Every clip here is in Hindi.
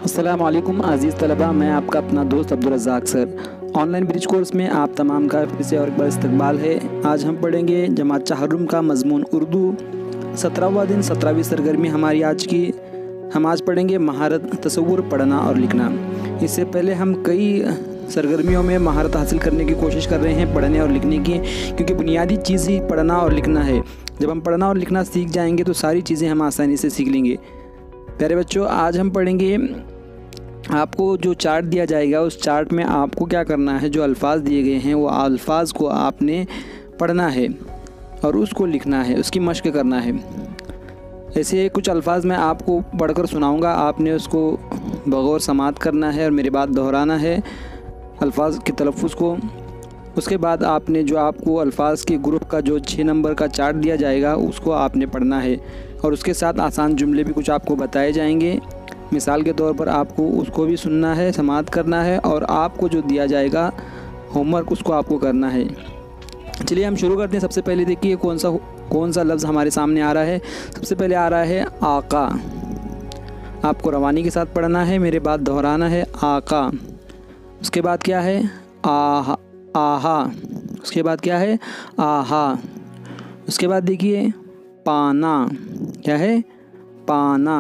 अस्सलाम वालेकुम अज़ीज़ तलबा, मैं आपका अपना दोस्त Abdul Razzaq sir. Online bridge course में आप तमाम का फिर से और एक बार इस्तकबाल है। आज हम पढ़ेंगे जमात तहर्रुम का मज़मून उर्दू 17वां दिन 17वीं सरगर्मी हमारी आज की। हम आज पढ़ेंगे महारत तसव्वुर पढ़ना और लिखना। इससे पहले हम कई सरगर्मियों में महारत हासिल करने की कोशिश कर रहे हैं पढ़ने और लिखने की, क्योंकि बुनियादी चीज़ ही पढ़ना और लिखना है। जब हम पढ़ना और लिखना सीख जाएंगे तो सारी चीज़ें हम आसानी से सीख लेंगे। प्यारे बच्चों, आज हम पढ़ेंगे, आपको जो चार्ट दिया जाएगा उस चार्ट में आपको क्या करना है, जो अल्फाज दिए गए हैं वो अल्फाज को आपने पढ़ना है और उसको लिखना है, उसकी मश्क करना है। ऐसे कुछ अल्फाज मैं आपको पढ़कर सुनाऊंगा, आपने उसको बगौर समात करना है और मेरे बाद दोहराना है अल्फाज के तलफ़ुज़ को। उसके बाद आपने जो आपको अल्फाज के ग्रुप का जो 6 नंबर का चार्ट दिया जाएगा उसको आपने पढ़ना है और उसके साथ आसान जुमले भी कुछ आपको बताए जाएंगे। मिसाल के तौर पर आपको उसको भी सुनना है, समात करना है और आपको जो दिया जाएगा होमवर्क उसको आपको करना है। चलिए हम शुरू करते हैं। सबसे पहले देखिए कौन सा लफ्ज़ हमारे सामने आ रहा है। सबसे पहले आ रहा है आका। आपको रवानी के साथ पढ़ना है, मेरे बाद दोहराना है आका। उसके बाद क्या है आहा, आहा। उसके बाद क्या है आहा। उसके बाद देखिए पाना, क्या है पाना।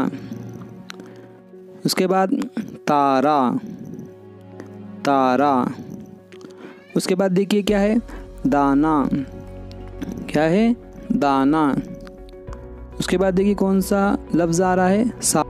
उसके बाद तारा, तारा। उसके बाद देखिए क्या है दाना, क्या है दाना। उसके बाद देखिए कौन सा लफ्ज़ आ रहा है सा।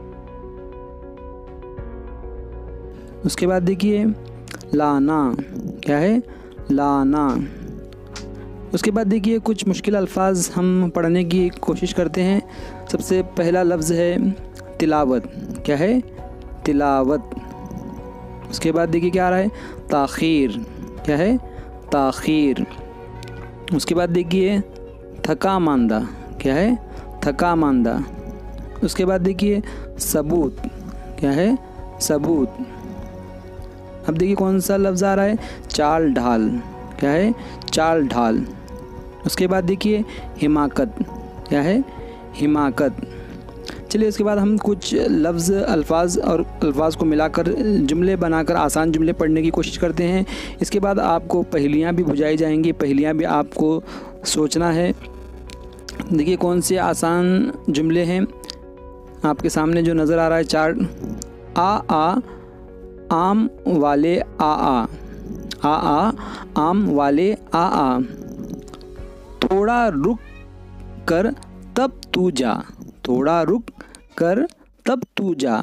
उसके बाद देखिए लाना, क्या है लाना। उसके बाद देखिए कुछ मुश्किल अल्फाज हम पढ़ने की कोशिश करते हैं। सबसे पहला लफ्ज़ है तिलावत, क्या है तिलावत। उसके बाद देखिए क्या आ रहा है ताख़ीर, क्या है ताख़ीर। उसके बाद देखिए थका मांदा, क्या है थका मांदा। उसके बाद देखिए सबूत, क्या है सबूत। अब देखिए कौन सा लफ्ज़ आ रहा है चाल ढाल, क्या है चाल ढाल। उसके बाद देखिए हिमाकत, क्या है हिमाकत। चलिए उसके बाद हम कुछ लफ्ज़ अल्फाज को मिलाकर जुमले बनाकर आसान जुमले पढ़ने की कोशिश करते हैं। इसके बाद आपको पहेलियाँ भी बुझाई जाएंगी, पहेलियाँ भी आपको सोचना है। देखिए कौन से आसान जुमले हैं आपके सामने जो नज़र आ रहा है चार्ट। आ आम वाले आ आम वाले आ। थोड़ा रुक कर तब तू जा, थोड़ा रुक कर तब तू जा।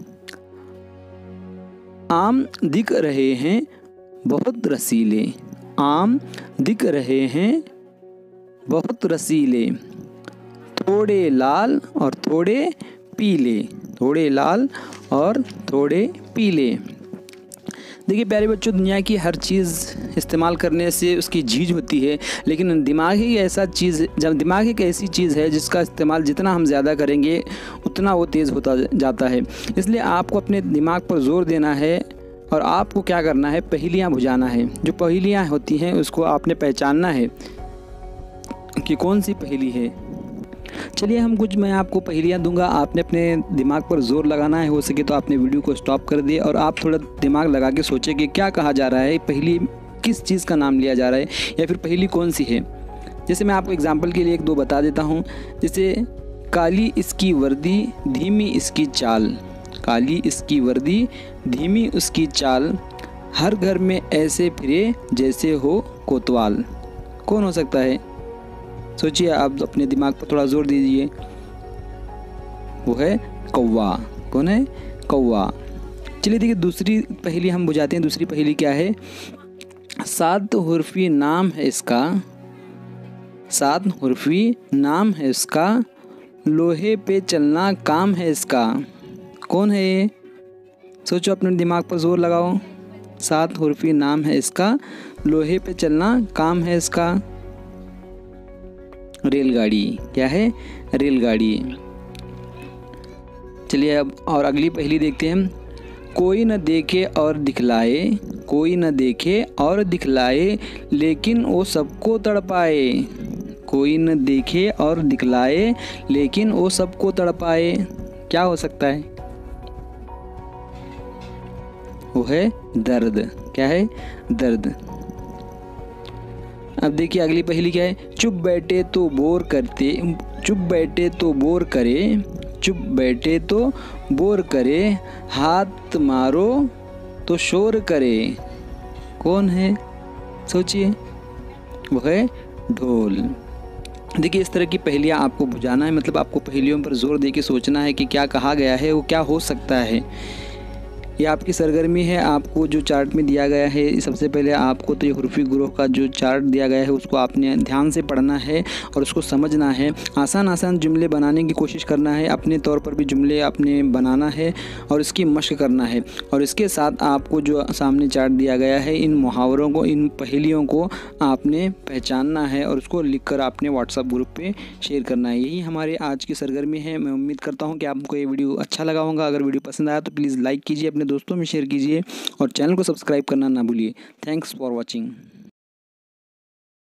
आम दिख रहे हैं बहुत रसीले, आम दिख रहे हैं बहुत रसीले। थोड़े लाल और थोड़े पीले, थोड़े लाल और थोड़े पीले। देखिए प्यारे बच्चों, दुनिया की हर चीज़ इस्तेमाल करने से उसकी झीझ होती है, लेकिन दिमाग ही ऐसा चीज़, जब दिमाग एक ऐसी चीज़ है जिसका इस्तेमाल जितना हम ज़्यादा करेंगे उतना वो तेज़ होता जाता है। इसलिए आपको अपने दिमाग पर ज़ोर देना है और आपको क्या करना है पहेलियाँ बुझाना है। जो पहेलियाँ होती हैं उसको आपने पहचानना है कि कौन सी पहेली है। चलिए मैं आपको पहेलियाँ दूंगा, आपने अपने दिमाग पर ज़ोर लगाना है। हो सके तो आपने वीडियो को स्टॉप कर दिए और आप थोड़ा दिमाग लगा के सोचें कि क्या कहा जा रहा है, पहेली किस चीज़ का नाम लिया जा रहा है या फिर पहेली कौन सी है। जैसे मैं आपको एग्जांपल के लिए एक दो बता देता हूँ। जैसे काली इसकी वर्दी धीमी इसकी चाल, काली इसकी वर्दी धीमी उसकी चाल। हर घर में ऐसे फिरे जैसे हो कोतवाल। कौन हो सकता है? सोचिए, आप अपने दिमाग पर थोड़ा जोर दीजिए। वो है कौवा। कौन है? कौवा। चलिए देखिए दूसरी पहेली हम बुझाते हैं। दूसरी पहेली क्या है? 7 हुर्फी नाम है इसका, 7 हुर्फी नाम है इसका। लोहे पे चलना काम है इसका। कौन है ये? सोचो, अपने दिमाग पर जोर लगाओ। 7 हुर्फी नाम है इसका, लोहे पे चलना काम है इसका। रेलगाड़ी। क्या है? रेलगाड़ी। चलिए अब और अगली पहेली देखते हैं। कोई न देखे और दिखलाए, कोई न देखे और दिखलाए, लेकिन वो सबको तड़पाए। कोई न देखे और दिखलाए, लेकिन वो सबको तड़पाए। क्या हो सकता है? वो है दर्द। क्या है? दर्द। अब देखिए अगली पहेली क्या है। चुप बैठे तो बोर करते, चुप बैठे तो बोर करे, चुप बैठे तो बोर करे, हाथ मारो तो शोर करे। कौन है? सोचिए। वो है ढोल। देखिए इस तरह की पहेलियाँ आपको बुझाना है, मतलब आपको पहेलियों पर जोर दे के सोचना है कि क्या कहा गया है, वो क्या हो सकता है। ये आपकी सरगर्मी है। आपको जो चार्ट में दिया गया है, सबसे पहले आपको तो ये हुर्फी ग्रोह का जो चार्ट दिया गया है उसको आपने ध्यान से पढ़ना है और उसको समझना है। आसान आसान जुमले बनाने की कोशिश करना है, अपने तौर पर भी जुमले आपने बनाना है और इसकी मशक करना है। और इसके साथ आपको जो सामने चार्ट दिया गया है, इन मुहावरों को, इन पहेलियों को आपने पहचानना है और उसको लिखकर आपने व्हाट्सएप ग्रुप पे शेयर करना है। यही हमारी आज की सरगर्मी है। मैं उम्मीद करता हूँ कि आपको ये वीडियो अच्छा लगा होगा। अगर वीडियो पसंद आया तो प्लीज़ लाइक कीजिए, अपने दोस्तों में शेयर कीजिए और चैनल को सब्सक्राइब करना ना भूलिए। Thanks for watching.